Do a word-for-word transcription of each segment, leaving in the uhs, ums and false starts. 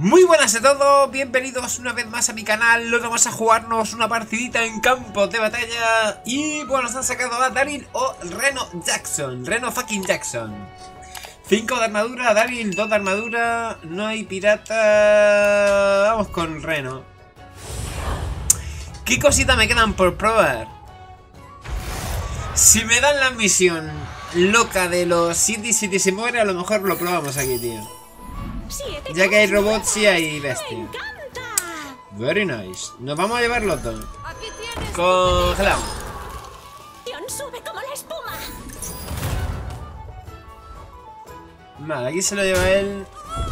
Muy buenas a todos, bienvenidos una vez más a mi canal. Hoy vamos a jugarnos una partidita en campo de batalla. Y bueno, nos han sacado a Daryl o Reno Jackson. Reno fucking Jackson. cinco de armadura, Daryl dos de armadura. No hay pirata. Vamos con Reno. ¿Qué cositas me quedan por probar? Si me dan la misión loca de los siete y siete se muere, a lo mejor lo probamos aquí, tío. Ya que hay robots y hay bestia. Very nice. Nos vamos a llevar los dos. Congelado. Sube como la espuma. Vale, aquí se lo lleva él.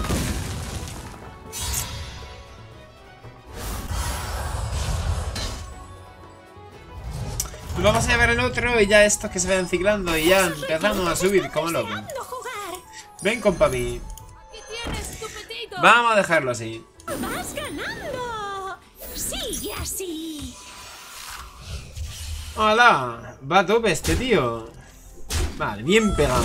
Pues vamos a llevar el otro y ya estos que se vayan ciclando y ya empezamos a subir como locos. Ven con papi. Vamos a dejarlo así. ¡Vas ganando! ¡Sigue así! ¡Hola! Va a tope este tío. Vale, bien pegado.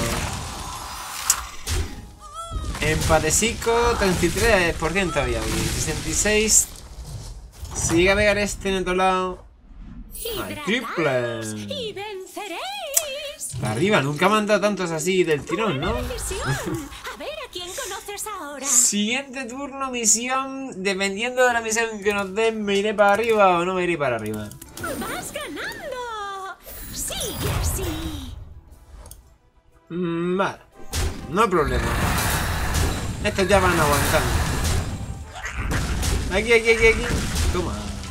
Empatecico, treinta y tres por ciento había aquí. sesenta y seis. Si llega a pegar este en otro lado. ¡Ay, triple! ¡Y venceréis! Para arriba, nunca me han dado tantos así del tirón, ¿no? A ver a quién conoces ahora. Siguiente turno, misión. Dependiendo de la misión que nos den, me iré para arriba o no me iré para arriba. ¡Vas ganando! ¡Sigue así! Mm, vale, no hay problema. Estos ya van aguantando. Aquí, aquí, aquí, aquí. Toma.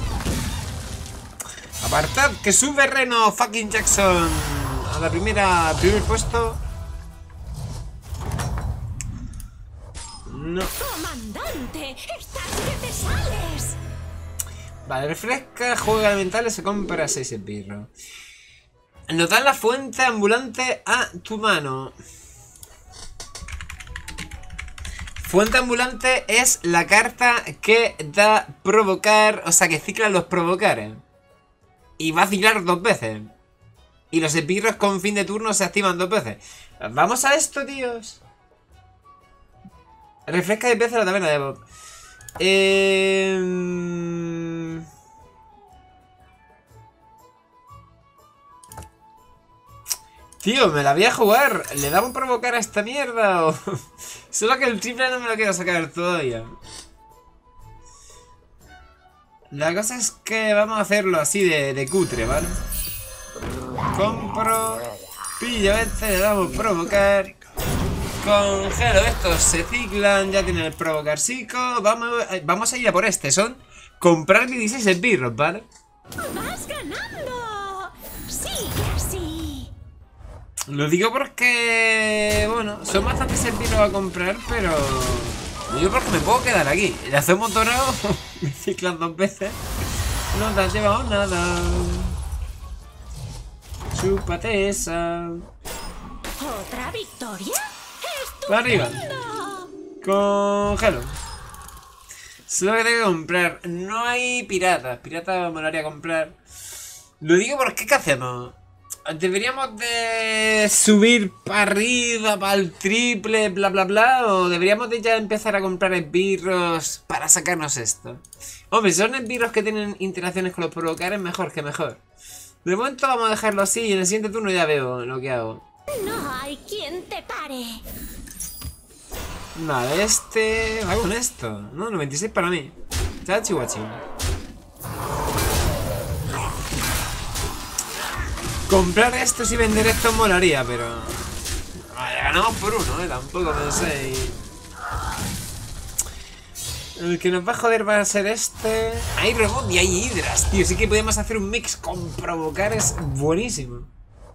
Apartad que sube Reno fucking Jackson a la primera, al primer puesto. No. ¡Comandante! ¡Estás que te sales! Vale, refresca, juego elementales, se compra seis esbirros. Nos dan la fuente ambulante a tu mano. Fuente ambulante es la carta que da provocar, o sea que cicla los provocares. Y va a ciclar dos veces. Y los esbirros con fin de turno se activan dos veces. Vamos a esto, tíos. Refresca de pieza la taberna de Bob. Eh... Tío, me la voy a jugar. ¿Le damos provocar a esta mierda? O... Solo que el triple no me lo quiero sacar todavía. La cosa es que vamos a hacerlo así de, de cutre, ¿vale? Compro. Pillo este, le damos provocar. Congelo, estos se ciclan, ya tienen el provocar psico. Vamos, vamos a ir a por este, son comprar dieciséis esbirros, ¿vale? ¡Vas ganando! ¡Sigue así! Lo digo porque, bueno, son bastantes esbirros a comprar, pero... Lo digo porque me puedo quedar aquí. Le hacemos dorado, me ciclan dos veces. No te has llevado nada. Chúpate esa. ¿Otra victoria? Para arriba. Congelo. Solo que tengo que comprar. No hay piratas. Piratas me molaría comprar. Lo digo porque ¿qué hacemos? ¿Deberíamos de subir para arriba, para el triple, bla bla bla? ¿O deberíamos de ya empezar a comprar esbirros para sacarnos esto? Hombre, si son esbirros que tienen interacciones con los provocares, mejor que mejor. De momento vamos a dejarlo así y en el siguiente turno ya veo lo que hago. No hay quien te pare. Vale, este... va con esto. No, noventa y seis para mí. Chachi guachi. Comprar estos y vender estos molaría, pero... Vale, ganamos por uno, eh. Tampoco penséis. El que nos va a joder va a ser este... Hay robot y hay hidras, tío. Sí que podemos hacer un mix con provocar, es buenísimo.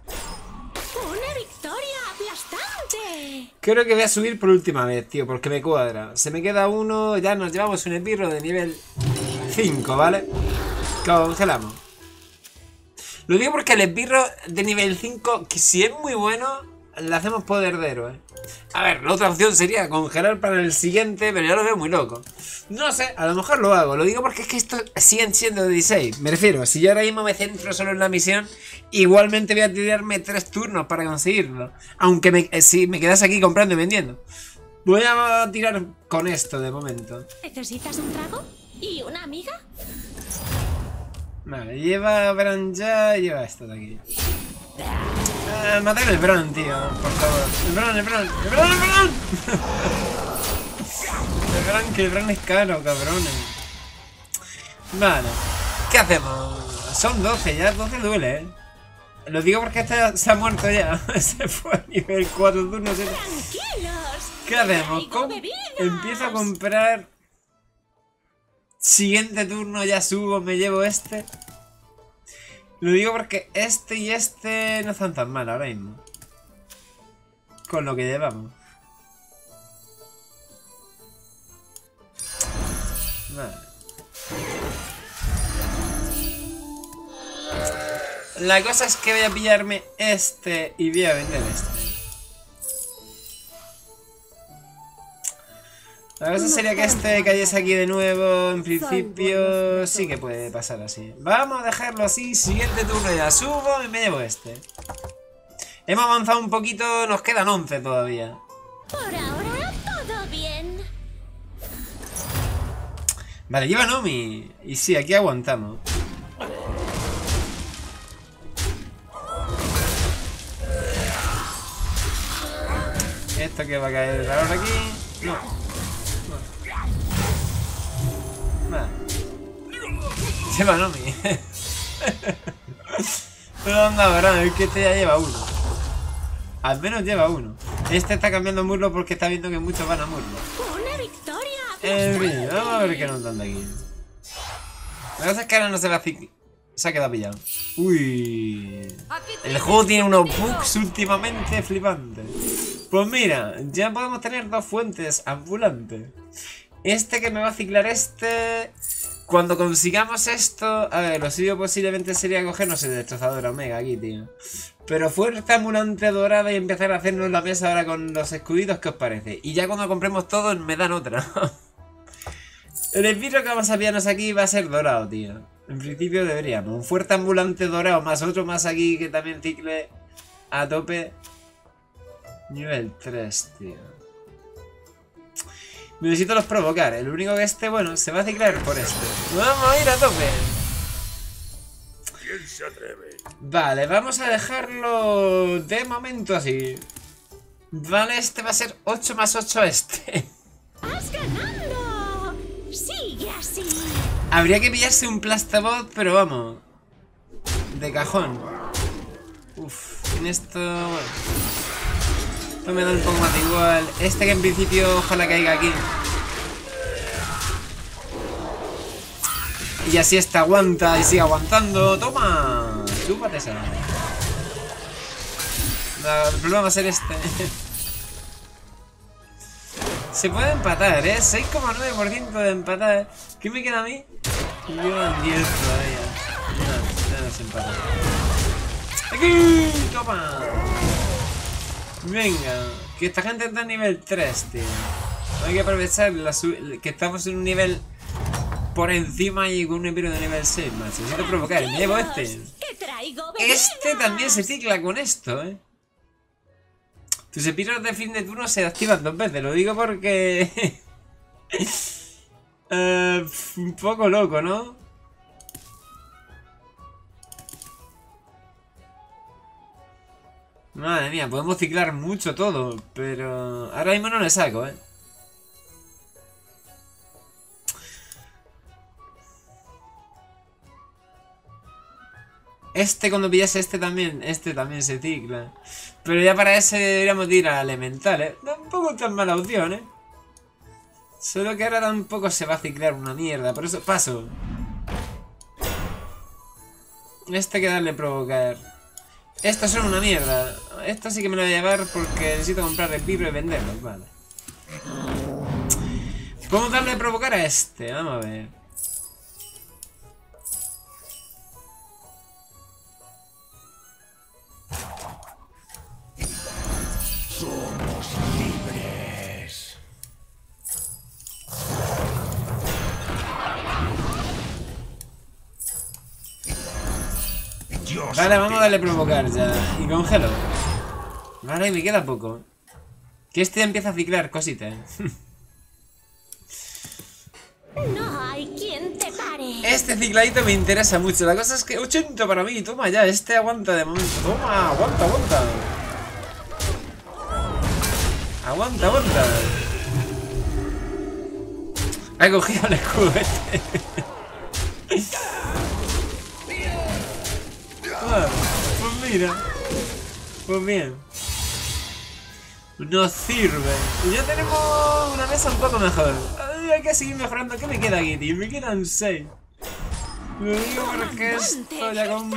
Creo que voy a subir por última vez, tío, porque me cuadra. Se me queda uno, ya nos llevamos un esbirro de nivel cinco, ¿vale? Congelamos. Lo digo porque el esbirro de nivel cinco, que si es muy bueno, le hacemos poder de héroe. A ver, la otra opción sería congelar para el siguiente, pero yo lo veo muy loco. No sé, a lo mejor lo hago. Lo digo porque es que estos siguen siendo de dieciséis. Me refiero, si yo ahora mismo me centro solo en la misión, igualmente voy a tirarme tres turnos para conseguirlo. Aunque me, si me quedase aquí comprando y vendiendo. Voy a tirar con esto de momento. ¿Necesitas un trago? ¿Y una amiga? Vale, lleva Bran ya, lleva esto de aquí. Ah, matar el Bran, tío, por favor. El Bran, el Bran, el Bran, el Bran. El Bran, que el Bran es caro, cabrones. Vale, ¿qué hacemos? Son doce, ya doce duele, eh. Lo digo porque este se ha muerto ya. Se fue a nivel cuatro turnos. ¡Tranquilos! ¿Qué hacemos? Com Empiezo a comprar. Siguiente turno ya subo, me llevo este. Lo digo porque este y este no están tan mal ahora mismo. Con lo que llevamos. Vale. La cosa es que voy a pillarme este y voy a vender este. La cosa sería que este cayese aquí de nuevo. En principio sí que puede pasar así. Vamos a dejarlo así. Siguiente turno ya subo y me llevo este. Hemos avanzado un poquito. Nos quedan once todavía. Por ahora todo bien. Vale, lleva Nomi. Y sí, aquí aguantamos. Esto que va a caer ahora aquí. No. Vale. Lleva Nomi. Pero anda, verdad, es que este ya lleva uno. Al menos lleva uno. Este está cambiando muslo porque está viendo que muchos van a muslo. ¡Una victoria! En fin, vamos a ver qué nos dan de aquí. La cosa es que ahora no se la cicla. Se ha quedado pillado. Uy. El juego tiene unos bugs últimamente flipantes. Pues mira, ya podemos tener dos fuentes ambulantes. Este que me va a ciclar este. Cuando consigamos esto. A ver, lo suyo posiblemente sería cogernos el destrozador omega aquí, tío. Pero fuerza ambulante dorada y empezar a hacernos la mesa ahora con los escuditos, ¿qué os parece? Y ya cuando compremos todos me dan otra. El esbirro que vamos a pillarnos aquí va a ser dorado, tío. En principio deberíamos. Un fuerte ambulante dorado más otro más aquí que también cicle a tope. Nivel tres, tío. Necesito los provocar. El único que este, bueno, se va a ciclar por este. Vamos a ir a tope. ¿Quién se atreve? Vale, vamos a dejarlo de momento así. Vale, este va a ser ocho más ocho este. ¡Has ganado! ¡Sigue así! Habría que pillarse un Plastabot, pero vamos. De cajón. Uf, en esto... Bueno. Esto me da un poco más de igual. Este que en principio ojalá caiga aquí. Y así este aguanta y sigue aguantando. ¡Toma! Chúpate esa. El problema va a ser este. Se puede empatar, ¿eh? seis coma nueve por ciento de empatar. ¿Qué me queda a mí? Llevan diez todavía. No, ya no se empata. ¡Aquí! ¡Toma! Venga, que esta gente está en nivel tres, tío. Hay que aprovechar la que estamos en un nivel por encima y con un envío de nivel seis, más. Necesito provocar, me llevo este. Este también se cicla con esto, eh. Tus espiros de fin de turno se activan dos veces, lo digo porque... uh, un poco loco, ¿no? Madre mía, podemos ciclar mucho todo, pero ahora mismo no le saco, ¿eh? Este cuando pillase este también, este también se cicla. Pero ya para ese deberíamos ir a elemental, ¿eh? Tampoco tan mala opción, ¿eh? Solo que ahora tampoco se va a ciclar una mierda, por eso paso. Este hay que darle provocar. Estos son una mierda. Esto sí que me lo voy a llevar porque necesito comprar el pirro y venderlos, vale. Podemos darle a provocar a este, vamos a ver. Somos libres. Dios, vale, vamos a darle provocar ya. Y congelo. Vale, me queda poco. Que este ya empieza a ciclar cositas. No hay quien te pare. Este cicladito me interesa mucho. La cosa es que ochenta para mí. Toma ya, este aguanta de momento. Toma, aguanta, aguanta. Aguanta, aguanta. Ha cogido el escudo este. Ah, pues mira. Pues bien. No sirve. Y ya tenemos una mesa un poco mejor. Ay, hay que seguir mejorando. ¿Qué me queda aquí, tío? Me quedan seis. Lo digo porque esto ya compro.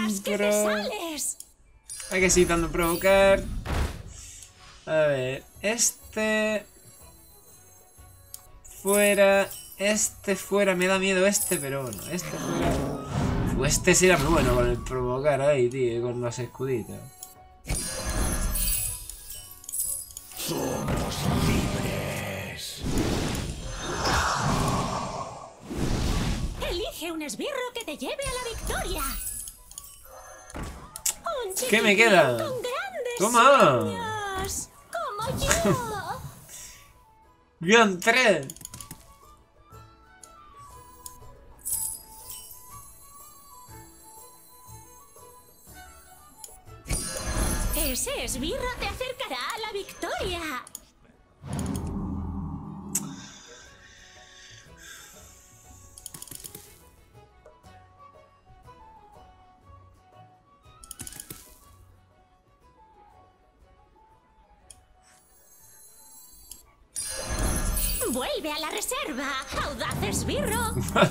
Hay que seguir dando provocar. A ver, este... Fuera... Este fuera, me da miedo este, pero bueno, este fuera... Uf, este sí era muy bueno con el provocar ahí, tío, con los escuditos. Somos libres. Elige un esbirro que te lleve a la victoria. Un ¿Qué me queda? Con grandes Toma. sueños, como yo. ¡Guión tres! Ese esbirro te acercará a la victoria. Vuelve a la reserva, audaz esbirro.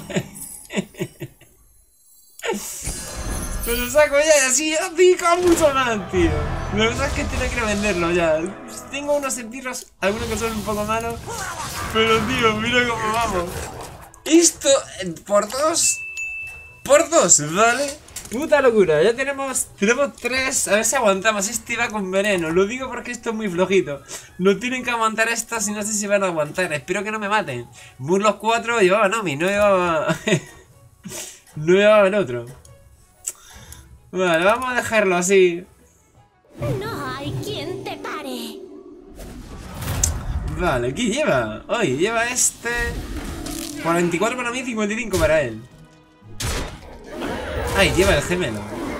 Me lo saco ya y así ya pica mucho más, tío. La verdad es que este no quiero venderlo ya. Tengo unos esbirros, algunos que son un poco malos. Pero tío, mira cómo vamos. Esto por dos. Por dos, ¿vale? Puta locura, ya tenemos, tenemos tres. A ver si aguantamos. Este va con veneno. Lo digo porque esto es muy flojito. No tienen que aguantar estos y no sé si van a aguantar. Espero que no me maten. Burlos cuatro llevaba Nomi, no llevaba. No llevaba el otro. Vale, vamos a dejarlo así. No hay quien te pare. Vale, ¿qué lleva? Hoy lleva este... cuarenta y cuatro para mí y cincuenta y cinco para él. Ay, lleva el gemelo.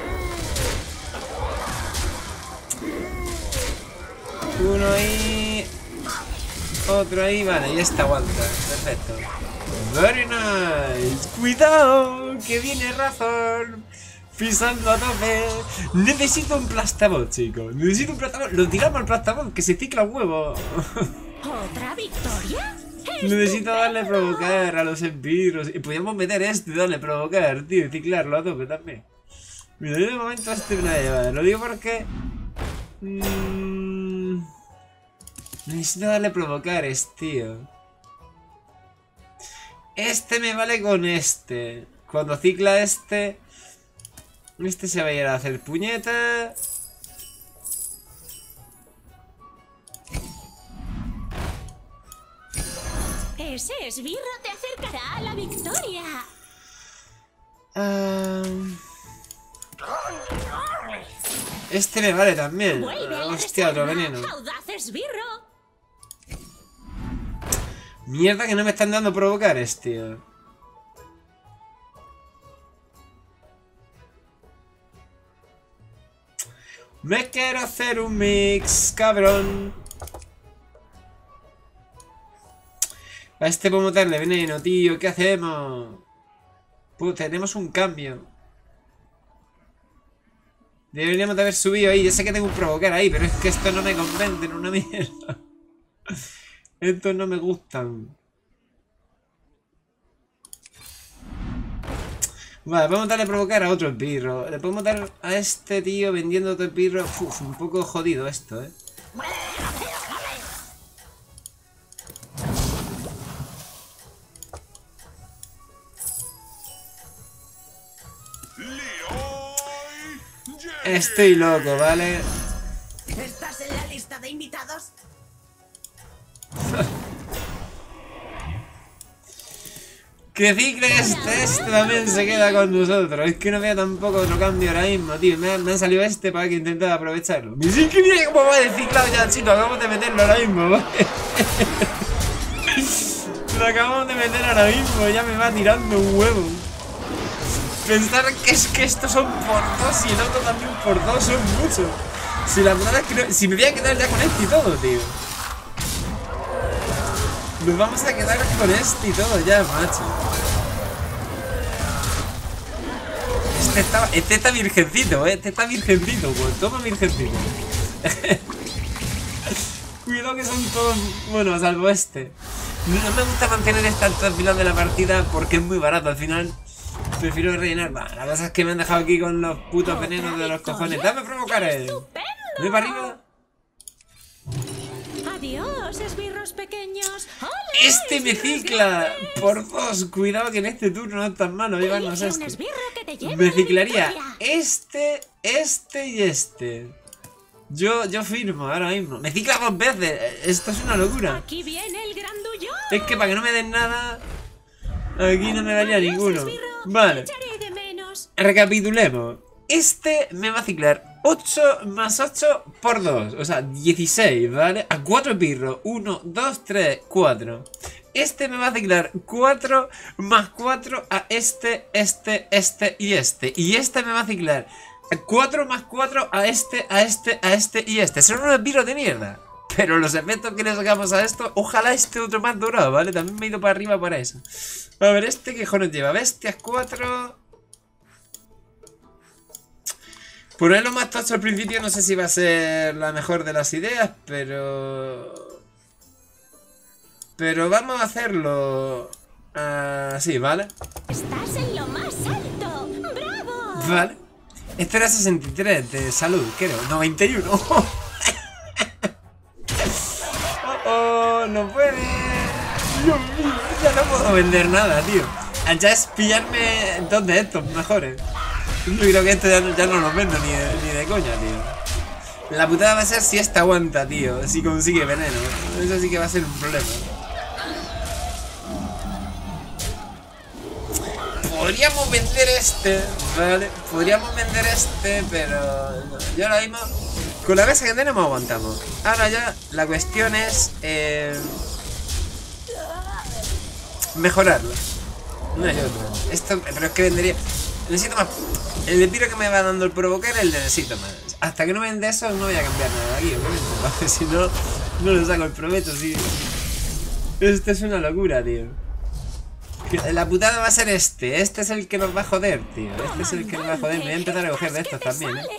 Uno ahí... Otro ahí, vale, y este aguanta. Perfecto. Very nice. Cuidado, que viene Razor. Pisando a tope. Necesito un plastabot, chicos. Necesito un plastabot. Lo tiramos al plastabot, que se cicla un huevo. ¿Otra victoria? Necesito darle provocar a los esbirros. Y podríamos meter este y darle provocar, tío. Y ciclarlo a tope también. Mira, yo de momento este me la lleva. Lo digo porque... Mmm, necesito darle provocar, tío. Este me vale con este. Cuando cicla este... Este se va a ir a hacer puñeta. Ese esbirro te acercará a la victoria. Uh... Este me vale también. Vuelve a la Hostia, otro reserva, veneno. audaz esbirro. Mierda que no me están dando provocar, tío. Me quiero hacer un mix, cabrón. A este podemos darle veneno, tío. ¿Qué hacemos? Pues tenemos un cambio. Deberíamos de haber subido ahí. Yo sé que tengo un provocar ahí, pero es que esto no me convence en una mierda. Estos no me gustan. Vale, podemos darle provocar a otro esbirro. Le podemos dar a este tío vendiendo otro esbirro. Uf, un poco jodido esto, eh. Estoy loco, ¿vale? ¿Estás en la lista de invitados? Que cicle este, este también se queda con nosotros. Es que no veo tampoco otro cambio ahora mismo, tío. Me, me ha salido este para que intentar aprovecharlo. Mi sí que mira cómo va de ciclado ya, chito. Acabamos de meterlo ahora mismo, ¿vale? Lo acabamos de meter ahora mismo. Ya me va tirando un huevo. Pensar que es que estos son por dos y el otro también por dos son muchos. Si la verdad es que no, si me voy a quedar ya con este y todo, tío. Nos vamos a quedar con este y todo ya, macho. Este está, este está virgencito, eh. Este está virgencito, pues. Toma virgencito. Cuidado que son todos... Bueno, salvo este. No me gusta mantener esta hasta el final de la partida porque es muy barato. Al final prefiero rellenar. Bah, la cosa es que me han dejado aquí con los putos venenos de los cojones. Dame a provocar, eh. ¿Voy para arriba? Adiós, esbirros pequeños. ¡Hola, Este me esbirros cicla grandes! por dos. Cuidado que en este turno no es tan malo llevarnos Elige un este. esbirro que te lleve Me a la ciclaría victoria. este, este y este. Yo, yo firmo ahora mismo. Me cicla dos veces. Esto es una locura. Aquí viene el grandullón. Es que para que no me den nada, aquí no me daría Adiós, ninguno. esbirro, Vale. te echaré de menos. Recapitulemos. Este me va a ciclar ocho más ocho por dos. O sea, dieciséis, ¿vale? A cuatro pirros. uno, dos, tres, cuatro. Este me va a ciclar cuatro más cuatro a este, este, este y este. Y este me va a ciclar cuatro más cuatro a este, a este, a este y este. Son unos pirros de mierda. Pero los efectos que le sacamos a esto, ojalá este otro más dorado, ¿vale? También me he ido para arriba para eso. A ver, este que nos lleva. Bestias cuatro. Ponerlo más tocho al principio no sé si va a ser la mejor de las ideas, pero... Pero vamos a hacerlo... así, ¿vale? Estás en lo más alto. ¡Bravo! Vale. Este era sesenta y tres de salud, creo. noventa y uno. oh, oh, no puede. Dios mío, ya no puedo vender nada, tío. Ya es pillarme dos de estos mejores. Yo creo que este ya no, ya no los vendo ni de, ni de coña, tío. La putada va a ser si esta aguanta, tío. Si consigue veneno. Eso sí que va a ser un problema. Podríamos vender este, ¿vale? Podríamos vender este, pero... no, yo ahora mismo... Con la mesa que tenemos aguantamos. Ahora ya la cuestión es... Eh, mejorarlo. No hay otra. Esto... Pero es que vendería... Necesito más... El espiro que me va dando el provocar, el necesito más. Hasta que no venda eso, no voy a cambiar nada de aquí, obviamente. Porque si no, no le saco el provecho, sí. Esto es una locura, tío. La putada va a ser este. Este es el que nos va a joder, tío. Este es el que nos va a joder. Me voy a empezar a coger de estos también, eh.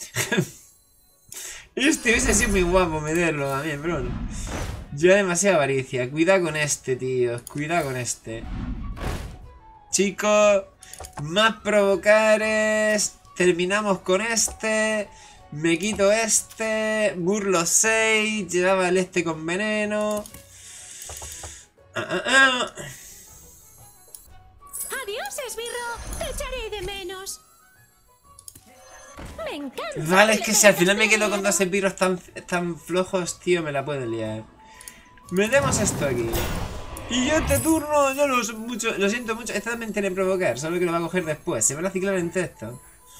Este hubiese sido muy guapo meterlo también, bro. Lleva demasiada avaricia. Cuidado con este, tío. Cuidado con este. Chicos, más provocares. Terminamos con este. Me quito este. Burlo seis. Llevaba el este con veneno. Ah, ah, ah. Adiós, esbirro. Te echaré de menos. Me encanta. Vale, es que si al final me quedo con dos esbirros tan, tan flojos, tío, me la puedo liar. Metemos esto aquí. Y yo este turno, no lo, mucho, lo siento mucho. Este también tiene provocar, solo que lo va a coger después. Se van a ciclar en texto.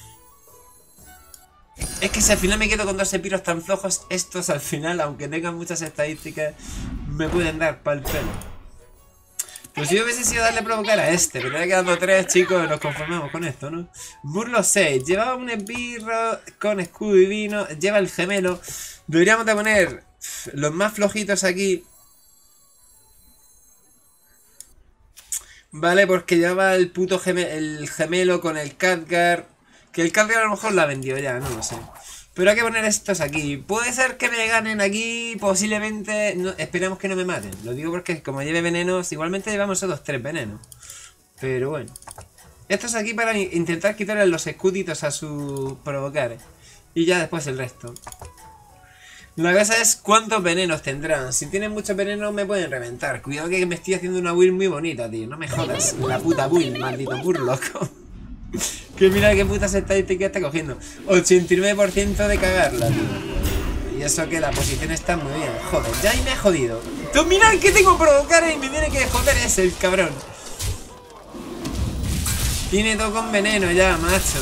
Es que si al final me quedo con dos esbirros tan flojos, estos al final, aunque tengan muchas estadísticas, me pueden dar pa'l pelo. Pues si yo hubiese sido darle provocar a este, pero me quedando tres, chicos, nos conformamos con esto, ¿no? Burlo seis, llevaba un esbirro con escudo divino, lleva el gemelo. Deberíamos de poner los más flojitos aquí. Vale, porque llevaba el puto gemelo, el gemelo con el Khadgar. Que el Khadgar a lo mejor la vendió ya, no lo sé. Pero hay que poner estos aquí. Puede ser que me ganen aquí, posiblemente... No, esperemos que no me maten. Lo digo porque como lleve venenos, igualmente llevamos esos tres venenos. Pero bueno. Estos aquí para intentar quitarle los escuditos a sus provocares. Y ya después el resto. La cosa es cuántos venenos tendrán. Si tienen muchos venenos me pueden reventar. Cuidado que me estoy haciendo una build muy bonita, tío. No me jodas. La puta build, maldito burloco. Que mira qué putas estadísticas está cogiendo. ochenta y nueve por ciento de cagarla, tío. Y eso que la posición está muy bien. Joder, ya ahí me ha jodido. Tú mirad que tengo que provocar y me tiene que joder ese, el cabrón. Tiene todo con veneno ya, macho.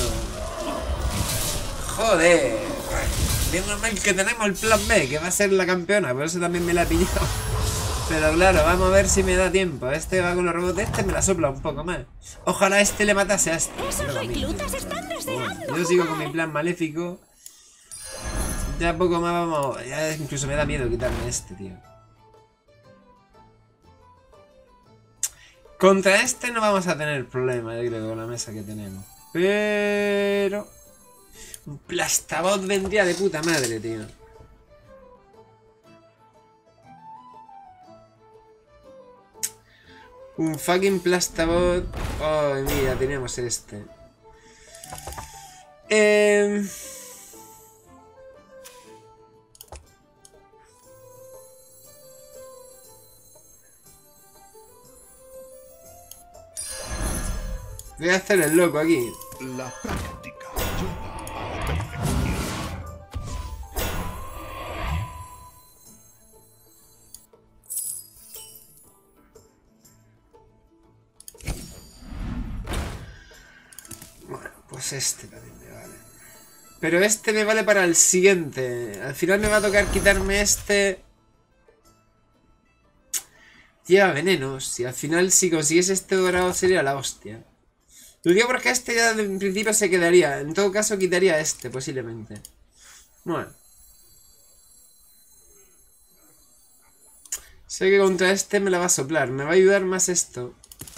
Joder. Bien normal que tenemos el plan B, que va a ser la campeona. Por eso también me la he pillado. Pero claro, vamos a ver si me da tiempo. Este va con los robots, este me la sopla un poco más. Ojalá este le matase a este. Esos reclutas están deseando. Bueno, yo sigo con mi plan maléfico. Ya poco más vamos... Ya incluso me da miedo quitarme este, tío. Contra este no vamos a tener problema, yo creo, con la mesa que tenemos. Pero... un plastabot vendría de puta madre, tío. Un fucking plastabot. Oh, mira, teníamos este. Eh... Voy a hacer el loco aquí. La práctica lleva a la perfección. Bueno, pues este también me vale. Pero este me vale para el siguiente. Al final me va a tocar quitarme este. Lleva venenos. Y al final si consiguiese este dorado sería la hostia. Lo digo porque este ya en principio se quedaría. En todo caso quitaría este, posiblemente. Bueno. Sé que contra este me la va a soplar. Me va a ayudar más esto.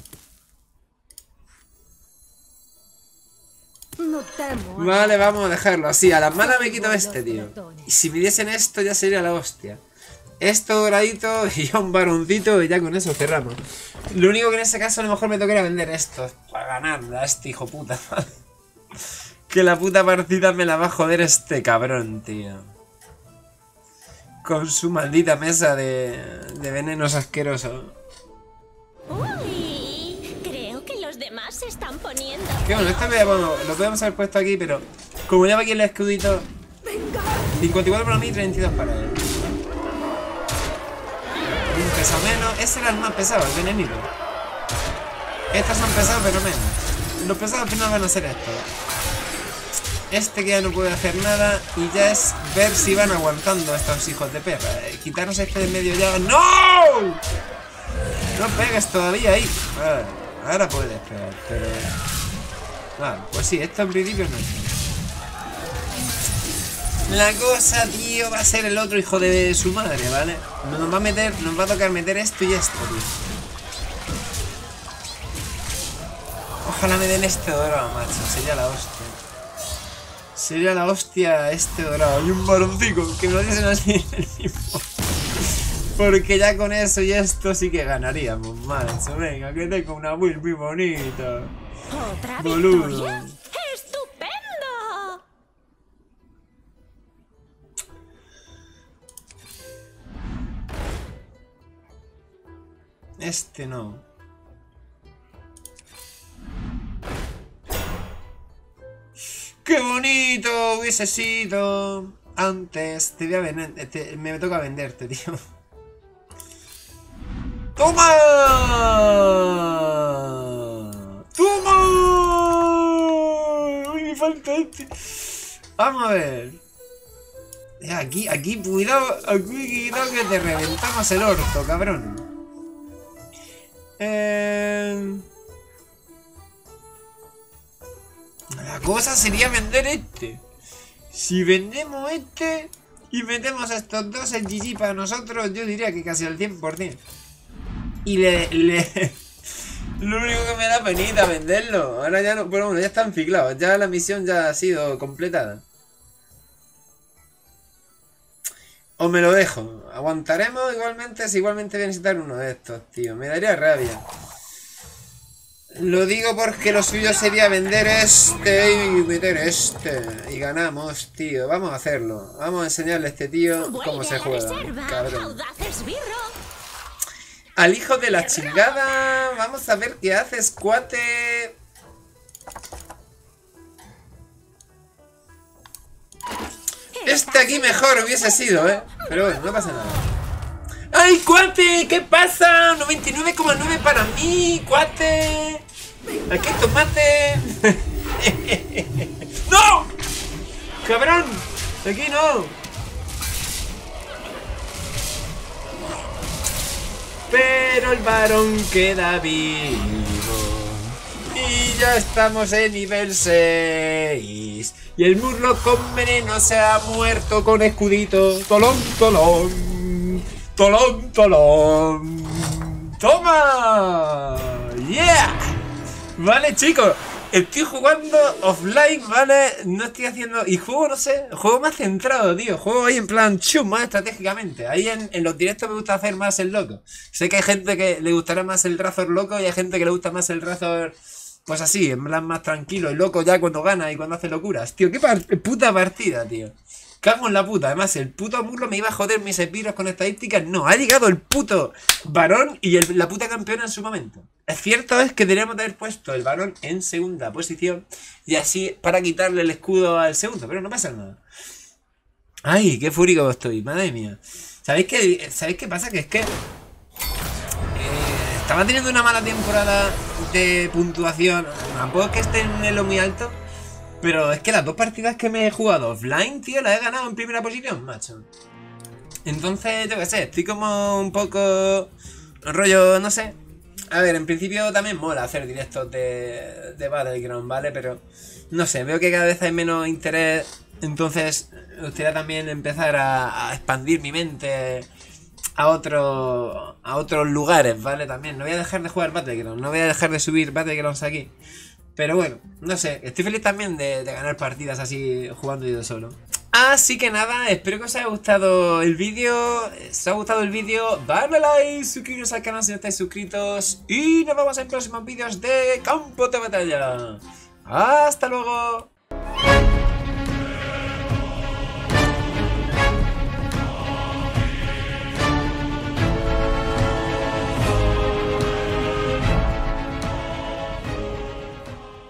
No temo. Vale, vamos a dejarlo así. A las malas me quito este, tío. Y si me diesen esto ya sería la hostia. Esto doradito y ya un varoncito y ya con eso cerramos. Lo único que en ese caso a lo mejor me tocaría vender esto para ganarla a este hijo puta. Que la puta partida me la va a joder este cabrón, tío. Con su maldita mesa de, de venenos asquerosos. Uy, creo que los demás se están poniendo. Que bueno, esto lo, lo podemos haber puesto aquí, pero como lleva aquí el escudito, cincuenta y cuatro para mí y treinta y dos para él. Un peso menos. Ese era el más pesado, el venenito. Estos son pesados pero menos. Los pesados al final van a ser estos. Este que ya no puede hacer nada. Y ya es ver si van aguantando estos hijos de perra. eh, Quitarnos este de medio ya. ¡No! No pegues todavía ahí. Vale, ahora puedes pegar, pero... Vale, pues sí, esto en principio no es. La cosa, tío, va a ser el otro hijo de su madre, ¿vale? Nos va a meter, nos va a tocar meter esto y esto, tío. Ojalá me den este dorado, macho. Sería la hostia. Sería la hostia este dorado. Y un varoncico, que me lo diesen así en el mismo. Porque ya con eso y esto sí que ganaríamos, macho. Venga, que tengo una build muy bonita. ¿Otra Boludo. victoria? ¡Estupendo! Este no. ¡Qué bonito hubiese sido! Antes te voy a vender. Te, me toca venderte, tío. ¡Toma! ¡Toma! ¡Uy, me falta este! Vamos a ver. Aquí, aquí, cuidado, aquí, cuidado que te reventamos el orto, cabrón. Eh... La cosa sería vender este. Si vendemos este y vendemos a estos dos el G G para nosotros, yo diría que casi al cien por cien. Y le, le... Lo único que me da penita venderlo. Ahora ya no... Bueno, ya están ciclados. Ya la misión ya ha sido completada. O me lo dejo. Aguantaremos igualmente. Si igualmente voy a necesitar uno de estos, tío. Me daría rabia. Lo digo porque lo suyo sería vender este y meter este. Y ganamos, tío. Vamos a hacerlo. Vamos a enseñarle a este tío cómo se juega. Cabrón. Al hijo de la chingada. Vamos a ver qué haces, cuate. Este aquí mejor hubiese sido, eh. Pero bueno, no pasa nada. ¡Ay, cuate! ¿Qué pasa? noventa y nueve coma nueve para mí, cuate. Aquí hay tomate. ¡No! ¡Cabrón! Aquí no. Pero el varón queda vivo. Y ya estamos en nivel seis. Y el Murloc con veneno se ha muerto con escudito. Tolón, tolón. Tolón, tolón. ¡Toma! ¡Yeah! Vale, chicos. Estoy jugando offline, ¿vale? No estoy haciendo... Y juego, no sé, juego más centrado, tío. Juego ahí en plan chum, más estratégicamente. Ahí en, en los directos me gusta hacer más el loco. Sé que hay gente que le gustará más el Razor loco y hay gente que le gusta más el Razor... Pues así, en plan más tranquilo y loco ya cuando gana y cuando hace locuras. Tío, qué par puta partida, tío. Cago en la puta. Además, el puto Murloc me iba a joder mis espiros con estadísticas. No, ha llegado el puto varón y el, la puta campeona en su momento. Es cierto es que deberíamos haber puesto el varón en segunda posición y así para quitarle el escudo al segundo, pero no pasa nada. Ay, qué fúrico estoy, madre mía. ¿Sabéis qué, ¿sabéis qué pasa? Que es que... Estaba teniendo una mala temporada de puntuación. Tampoco es que esté en elo muy alto. Pero es que las dos partidas que me he jugado offline, tío, las he ganado en primera posición, macho. Entonces, yo qué sé, estoy como un poco... rollo, no sé. A ver, en principio también mola hacer directos de, de Battleground, ¿vale? Pero, no sé, veo que cada vez hay menos interés. Entonces, me gustaría también empezar a, a expandir mi mente... A, otro, a otros lugares, ¿vale? También, no voy a dejar de jugar Battleground, no voy a dejar de subir Battlegrounds aquí. Pero bueno, no sé, estoy feliz también de, de ganar partidas así jugando yo solo. Así que nada, espero que os haya gustado el vídeo. Si os ha gustado el vídeo, darle like, suscribiros al canal si no estáis suscritos. Y nos vemos en próximos vídeos de Campo de Batalla. ¡Hasta luego!